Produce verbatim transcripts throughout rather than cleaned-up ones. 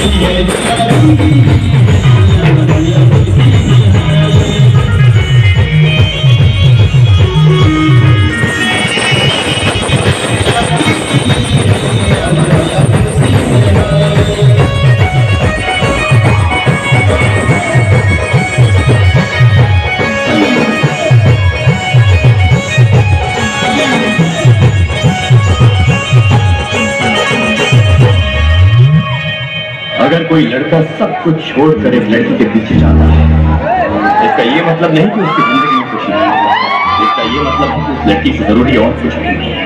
अगर कोई लड़का सब कुछ छोड़कर एक लड़की के पीछे जाता है, इसका ये मतलब नहीं कि उसकी जिंदगी में खुशी नहीं है। इसका ये मतलब है कि उस लड़की से जरूरी और कुछ भी नहीं है।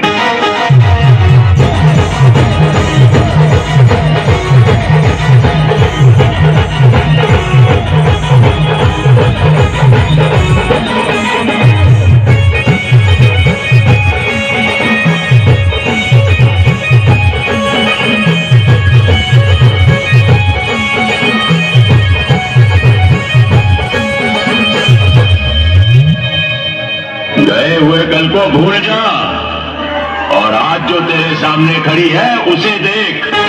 गए हुए कल को भूल जा और आज जो तेरे सामने खड़ी है उसे देख।